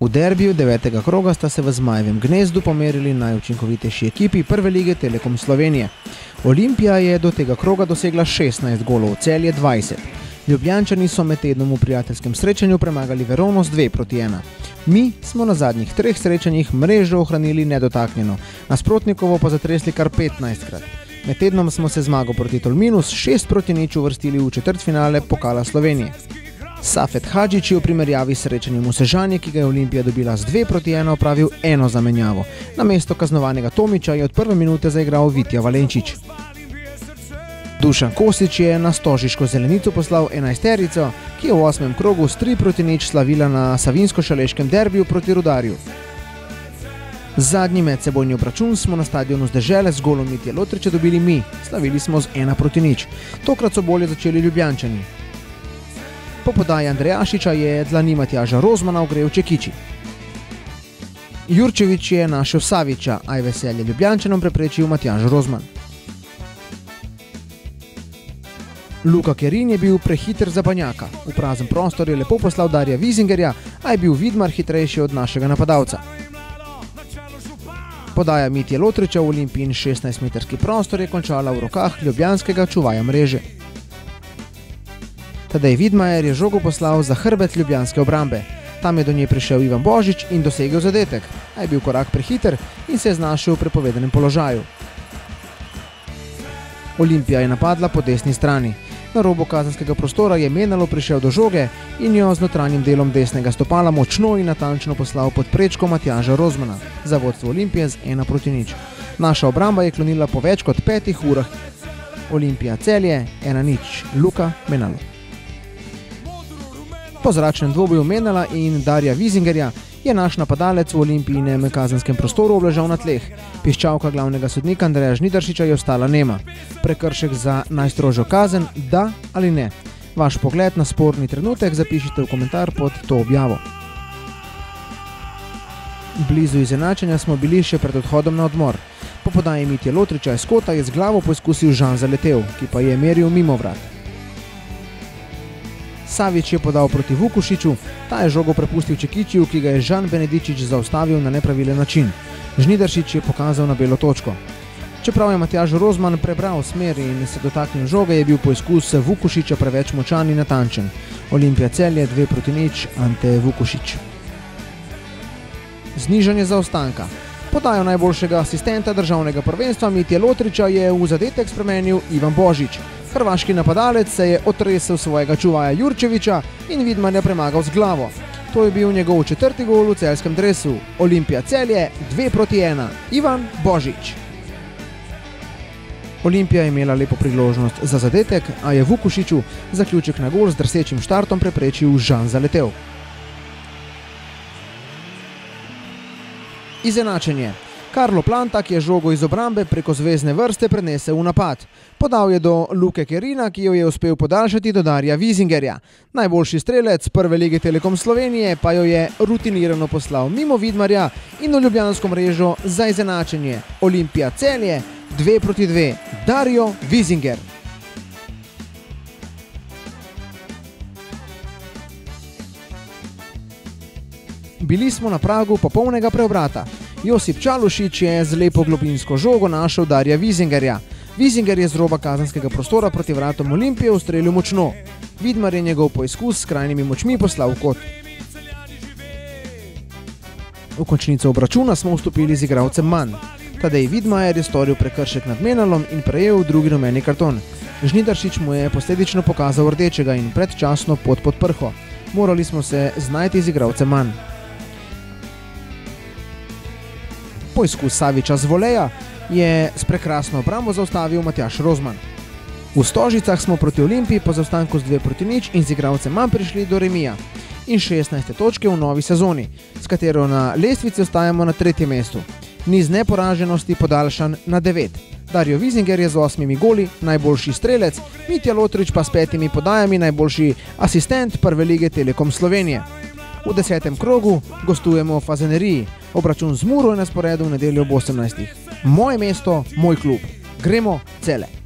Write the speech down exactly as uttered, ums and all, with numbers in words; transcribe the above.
V derbiju devetega kroga sta se v Zmajevem gnezdu pomerili najučinkovitejši ekipi Prve lige Telekom Slovenije. Olimpija je do tega kroga dosegla šestnajst golov, Celje dvajset. Ljubljančani so med tednom v prijateljskem srečanju premagali Verono z dve proti ena. Mi smo na zadnjih treh srečanjih mrežo ohranili nedotaknjeno, nasprotnikovo pa zatresli kar petnajstkrat. Med tednom smo se zmago proti Tolminu s šest proti nič uvrstili v četrtfinale Pokala Slovenije. Safet Hadžić je v primerjavi s srečanjem v Sežani, ki ga je Olimpija dobila z dve proti ena, opravil eno zamenjavo. Namesto kaznovanega Tomića je od prve minute zaigral Vitja Valenčič. Dušan Kosić je na stožiško zelenico poslal enajsterico, ki je v osmem krogu s tri proti nič slavila na savinsko-šaleškem derbiju proti Rudarju. Zadnji medsebojni obračun smo na stadionu z Dežele z golom Mitje Lotriča dobili mi, slavili smo z ena proti nič. Tokrat so bolje začeli Ljubljančani. Po podaji Andrejašiča je dlani Matjaža Rozmana ogrel Čekiči. Jurčević je našel Savića, a je veselje Ljubljančanom preprečil Matjaž Rozman. Luka Kerin je bil prehiter za Banjaka. V prazen prostor je lepo poslal Darija Vizingerja, a je bil Vidmar hitrejši od našega napadalca. Podaja Mitje Lotriča v Olimpijin šestnajstmetrski prostor je končala v rokah ljubljanskega čuvaja mreže. Tadej Vidmajer je žogo poslal za hrbet ljubljanske obrambe. Tam je do nje prišel Ivan Božič in dosegel zadetek, a je bil korak prehiter in se je znašel v prepovedanem položaju. Olimpija je napadla po desni strani. Na robu kazenskega prostora je Menalo prišel do žoge in jo z notranjim delom desnega stopala močno in natančno poslal pod prečko Matjaža Rozmana za vodstvo Olimpije z ena proti nič. Naša obramba je klonila po več kot petih urah. Olimpija Celje, ena nič, Luka Menalo. Po zračnem dvoboju Menala in Darija Vizingerja je naš napadalec v Olimpijinem kazenskem prostoru obležal na tleh. Piščalka glavnega sodnika Andreja Žnidaršiča je ostala nema. Prekršek za najstrožjo kazen, da ali ne? Vaš pogled na sporni trenutek zapišite v komentar pod to objavo. Blizu izenačenja smo bili še pred odhodom na odmor. Po podaji Mitje Lotriča iz kota je z glavo poizkusil Žan Zaletev, ki pa je meril mimo vrat. Savić je podal proti Vukušiću, ta je žogo prepustil Čekičiju, ki ga je Žan Benedičić zaustavil na nepravilen način. Žnidaršič je pokazal na belo točko. Čeprav je Matjaž Rozman prebral smer in se dotaknil žoge, je bil poizkus Vukušića preveč močan in natančen. Olimpija Celje dve proti nič, Ante Vukušić. Znižanje zaostanka. Podajo najboljšega asistenta državnega prvenstva Mitje Lotriča je v zadetek spremenil Ivan Božič. Hrvaški napadalec se je otresel svojega čuvaja Jurčevića in Vidmarja premagal z glavo. To je bil njegov četrti gol v celjskem dresu. Olimpija Celje dve proti ena, Ivan Božič. Olimpija je imela lepo priložnost za zadetek, a je Vukušiću zaključek na gol z drsečim štartom preprečil Žan Zaletev. Izenačenje. Karlo Plantak je žogo iz obrambe preko zvezne vrste prenesel v napad. Podal je do Luke Kerina, ki jo je uspel podaljšati do Darija Vizingerja. Najboljši strelec Prve lige Telekom Slovenije pa jo je rutinirano poslal mimo Vidmarja in v ljubljansko mrežo za izenačenje. Olimpija Celje dve proti dve, Dario Vizinger. Bili smo na pragu popolnega preobrata. Josip Čalušić je z lepo globinsko žogo našel Darija Vizingerja. Vizinger je z roba kazenskega prostora proti vratom Olimpije ustrelil močno. Vidmar je njegov poizkus s skrajnimi močmi poslal v kot. V končnico obračuna smo vstopili z igralcem manj. Tadej Vidmajer je storil prekršek nad Menalom in prejel drugi rumeni karton. Žnidaršič mu je posledično pokazal rdečega in predčasno pot pod prho. Morali smo se znajti z igralcem manj. Poizkus Savića z voleja je s prekrasno obrambo zaustavil Matjaž Rozman. V Stožicah smo proti Olimpiji po zaostanku z dve proti nič in z igralcem manj prišli do remija in šestnajste točke v novi sezoni, s katero na lestvici ostajamo na tretjem mestu. Niz neporaženosti podaljšan na devet. Dario Vizinger je z osmimi goli najboljši strelec, Mitja Lotrič pa s petimi podajami najboljši asistent Prve lige Telekom Slovenije. V desetem krogu gostujemo v Fazaneriji. Obračun z Muro je na sporedu v nedeljo ob osemnajstih. Moje mesto, moj klub. Gremo Celje!